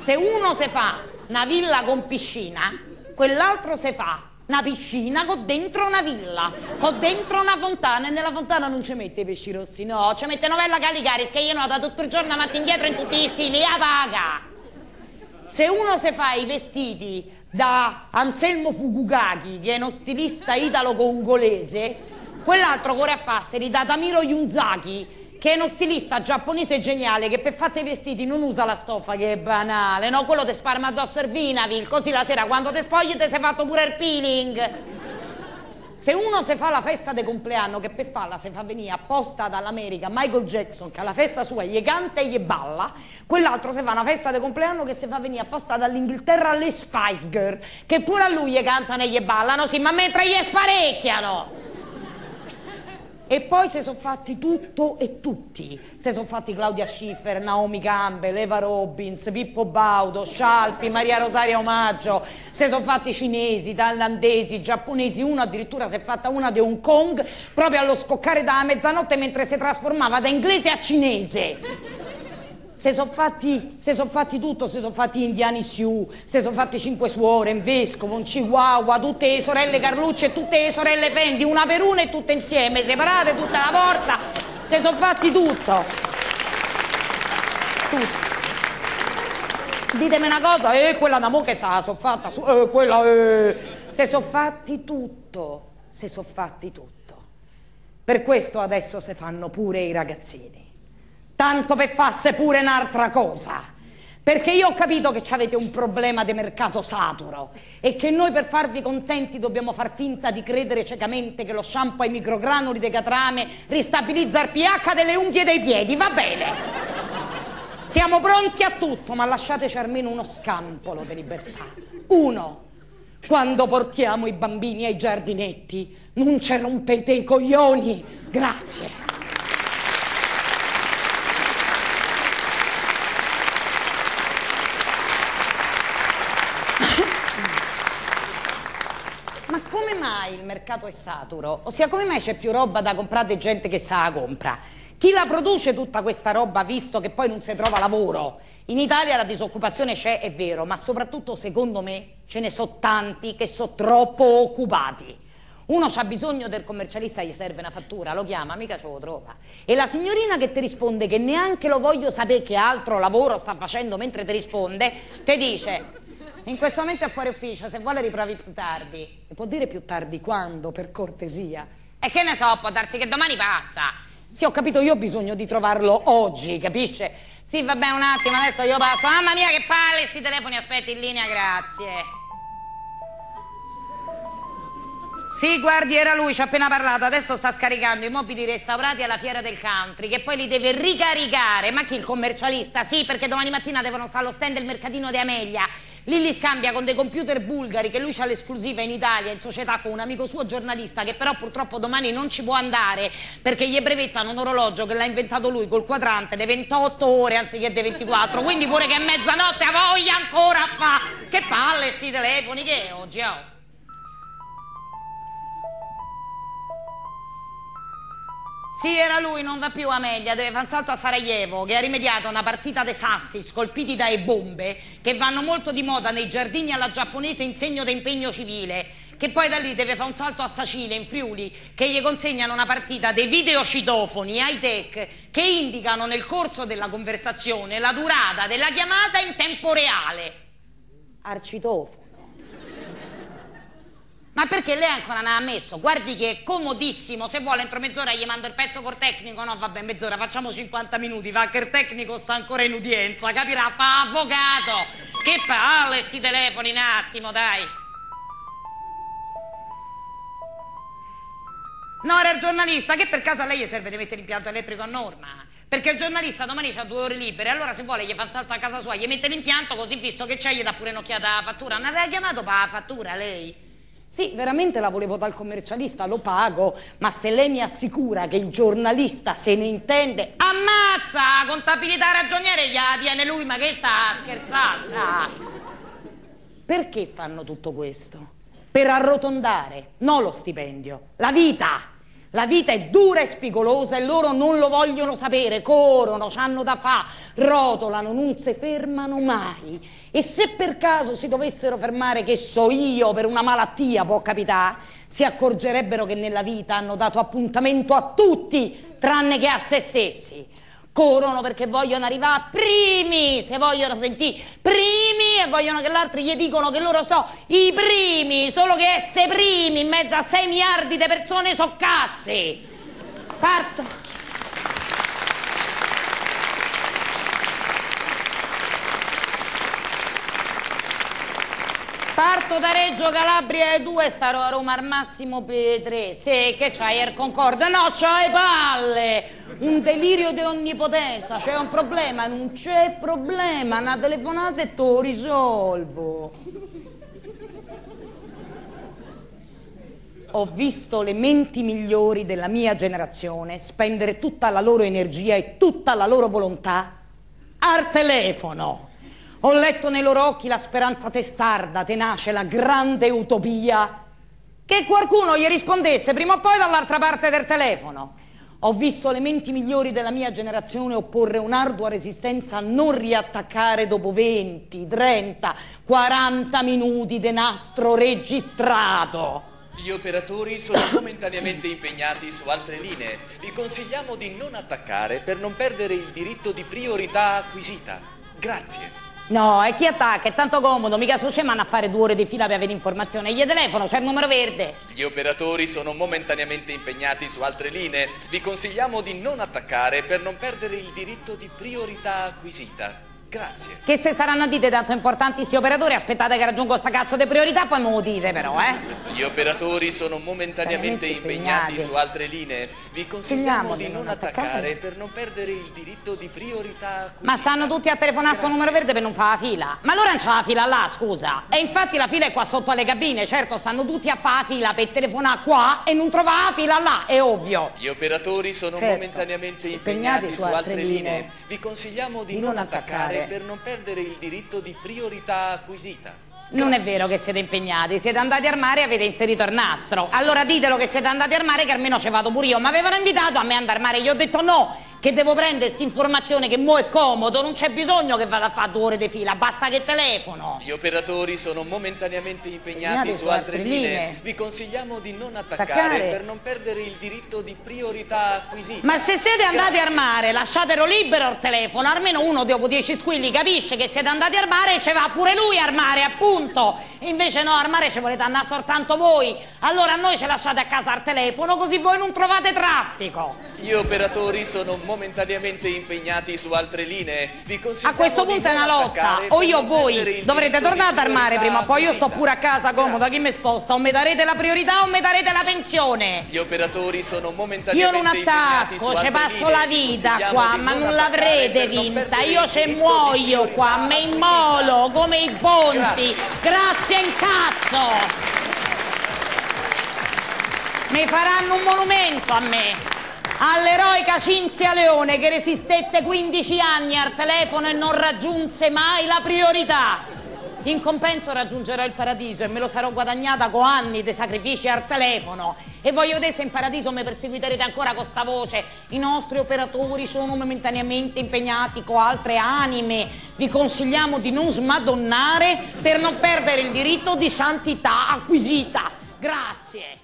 Se uno si fa una villa con piscina, quell'altro si fa una piscina con dentro una villa, con dentro una fontana, e nella fontana non ci mette i pesci rossi, no, ci mette Novella Caligaris, che io noto tutto il giorno avanti e indietro in tutti gli stili, a vaga. Se uno si fa i vestiti da Anselmo Fukugaki, che è uno stilista italo-congolese, quell'altro corre a farseli da Tamiro Yunzaki, che è uno stilista giapponese geniale, che per fare i vestiti non usa la stoffa, che è banale, no? Quello ti sparma addosso il Vinavil, così la sera quando ti spogli ti sei fatto pure il peeling. Se uno si fa la festa di compleanno, che per farla si fa venire apposta dall'America Michael Jackson, che alla festa sua gli canta e gli balla, quell'altro si fa una festa di compleanno che si fa venire apposta dall'Inghilterra le Spice Girl, che pure a lui gli cantano e gli ballano, sì, ma mentre gli sparecchiano. E poi si sono fatti tutto e tutti. Si sono fatti Claudia Schiffer, Naomi Campbell, Eva Robbins, Pippo Baudo, Scialpi, Maria Rosaria Omaggio. Si sono fatti cinesi, thailandesi, giapponesi. Uno addirittura si è fatta una di Hong Kong proprio allo scoccare dalla mezzanotte mentre si trasformava da inglese a cinese. Si sono fatti tutto, si sono fatti indiani Sioux, si sono fatti 5 suore, un vescovo, un chihuahua, tutte le sorelle Carlucci e tutte le sorelle Fendi, una per una e tutte insieme, separate tutta la volta, si sono fatti tutto. Tutto. Ditemi una cosa, quella da mo che sa, sono fatta, si sono fatti tutto, si sono fatti tutto. Per questo adesso si fanno pure i ragazzini. Tanto per farsi pure un'altra cosa, perché io ho capito che avete un problema di mercato saturo e che noi per farvi contenti dobbiamo far finta di credere ciecamente che lo shampoo ai microgranuli di catrame ristabilizza il pH delle unghie dei piedi, va bene? Siamo pronti a tutto, ma lasciateci almeno uno scampolo di libertà. Uno, quando portiamo i bambini ai giardinetti, non ci rompete i coglioni, grazie. Ma come mai il mercato è saturo? Ossia, come mai c'è più roba da comprare di gente che sa la compra? Chi la produce tutta questa roba, visto che poi non si trova lavoro? In Italia la disoccupazione c'è, è vero, ma soprattutto, secondo me, ce ne sono tanti che sono troppo occupati. Uno c'ha bisogno del commercialista, gli serve una fattura, lo chiama, mica ce lo trova. E la signorina che ti risponde che neanche lo voglio sapere che altro lavoro sta facendo mentre ti risponde, ti dice... In questo momento è fuori ufficio, se vuole riprovi più tardi. E può dire più tardi quando, per cortesia? E che ne so, può darsi che domani passa. Sì, ho capito, io ho bisogno di trovarlo oggi, capisce? Sì, vabbè, un attimo, adesso io passo. Mamma mia, che palle, sti telefoni, aspetti in linea, grazie. Sì, guardi, era lui, ci ha appena parlato, adesso sta scaricando i mobili restaurati alla fiera del country, che poi li deve ricaricare. Ma chi, il commercialista? Sì, perché domani mattina devono stare allo stand del mercatino di Amelia. Lì li scambia con dei computer bulgari, che lui c'ha l'esclusiva in Italia, in società con un amico suo giornalista, che però purtroppo domani non ci può andare, perché gli brevettano un orologio che l'ha inventato lui col quadrante, le 28 ore anziché le 24, quindi pure che è mezzanotte ha voglia ancora a fa. Che palle sti telefoni, che è oggi, oh? Sì, era lui, non va più Amelia, deve fare un salto a Sarajevo, che ha rimediato a una partita dei sassi scolpiti dalle bombe, che vanno molto di moda nei giardini alla giapponese in segno di impegno civile, che poi da lì deve fare un salto a Sacile, in Friuli, che gli consegnano una partita dei videocitofoni high-tech che indicano nel corso della conversazione la durata della chiamata in tempo reale. Arcitofono. Ma perché lei ancora non ha messo? Guardi che è comodissimo, se vuole entro mezz'ora gli mando il pezzo col tecnico, no vabbè mezz'ora, facciamo 50 minuti, va che il tecnico sta ancora in udienza, capirà, fa avvocato, che palle sti telefoni, un attimo dai. No, era il giornalista, che per caso a lei gli serve di mettere l'impianto elettrico a norma? Perché il giornalista domani c'ha 2 ore libere, allora se vuole gli fa un salto a casa sua, gli mette l'impianto, così visto che c'è gli dà pure un'occhiata alla fattura. Non aveva chiamato per la fattura lei? Sì, veramente la volevo dal commercialista, lo pago, ma se lei mi assicura che il giornalista se ne intende, ammazza, contabilità ragioniere gliela tiene lui, ma che sta a scherzare? Perché fanno tutto questo? Per arrotondare, non lo stipendio, la vita. La vita è dura e spigolosa e loro non lo vogliono sapere, corrono, c'hanno da fa, rotolano, non si fermano mai. E se per caso si dovessero fermare, che so io, per una malattia, può capitare, si accorgerebbero che nella vita hanno dato appuntamento a tutti, tranne che a se stessi. Corrono perché vogliono arrivare primi, se vogliono sentire primi e vogliono che gli altri gli dicono che loro sono i primi, solo che essere primi in mezzo a 6 miliardi di persone so cazzi. Parto da Reggio Calabria E2 e starò a Roma al massimo per 3. Sì, che c'hai il Concorde? No, c'hai palle! Un delirio di onnipotenza. C'è un problema? Non c'è problema. Una telefonata e te lo risolvo. Ho visto le menti migliori della mia generazione spendere tutta la loro energia e tutta la loro volontà al telefono. Ho letto nei loro occhi la speranza testarda, tenace, la grande utopia che qualcuno gli rispondesse prima o poi dall'altra parte del telefono. Ho visto le menti migliori della mia generazione opporre un'ardua resistenza a non riattaccare dopo 20, 30, 40 minuti di nastro registrato. Gli operatori sono momentaneamente impegnati su altre linee. Vi consigliamo di non attaccare per non perdere il diritto di priorità acquisita. Grazie. No, e chi attacca? È tanto comodo, mica su scemano a fare 2 ore di fila per avere informazioni. Gli telefono, c'è il numero verde. Gli operatori sono momentaneamente impegnati su altre linee. Vi consigliamo di non attaccare per non perdere il diritto di priorità acquisita. Grazie. Che se staranno a dite tanto importanti sti operatori, aspettate che raggiungo sta cazzo di priorità, poi me lo dite però, Gli operatori sono momentaneamente impegnati su altre linee. Vi consigliamo di non attaccare per non perdere il diritto di priorità acquisita. Ma stanno tutti a telefonare a sto numero verde per non fare la fila. Ma allora non c'è la fila là, scusa. E infatti la fila è qua sotto alle cabine, certo, stanno tutti a fare la fila per telefonare qua e non trovare la fila là, è ovvio. Gli operatori sono momentaneamente impegnati su altre linee. Vi consigliamo di non attaccare per non perdere il diritto di priorità acquisita. Non è vero che siete impegnati, siete andati al mare e avete inserito il nastro. Allora ditelo che siete andati al mare che almeno ci vado pure io. Ma avevano invitato a me ad andare al mare, gli ho detto no, che devo prendere questa informazione che mo' è comodo, non c'è bisogno che vada a fare 2 ore di fila, basta che telefono. Gli operatori sono momentaneamente impegnati su altre linee. Vi consigliamo di non attaccare per non perdere il diritto di priorità acquisita. Ma se siete andati al mare, lasciatelo libero il telefono, almeno uno dopo 10 squilli capisce che siete andati al mare e ci va pure lui al mare, appunto. Invece no, al mare ci volete andare soltanto voi. Allora a noi ci lasciate a casa al telefono così voi non trovate traffico. Gli operatori sono momentaneamente impegnati su altre linee. Vi consigliamo a questo punto è una lotta, o io o voi. Dovrete tornare al mare prima o poi. Io sto pure a casa comoda, chi mi sposta? O mi darete la priorità o mi darete la pensione. Gli operatori sono momentaneamente io non attacco, ci passo la vita qua, ma non l'avrete vinta. Io ci muoio qua, me immolo come i bonzi. Grazie in cazzo. Mi faranno un monumento a me. All'eroica Cinzia Leone che resistette 15 anni al telefono e non raggiunse mai la priorità. In compenso raggiungerò il paradiso e me lo sarò guadagnata con anni di sacrifici al telefono. E voglio vedere se in paradiso mi perseguiterete ancora con sta voce. I nostri operatori sono momentaneamente impegnati con altre anime. Vi consigliamo di non smadonnare per non perdere il diritto di santità acquisita. Grazie.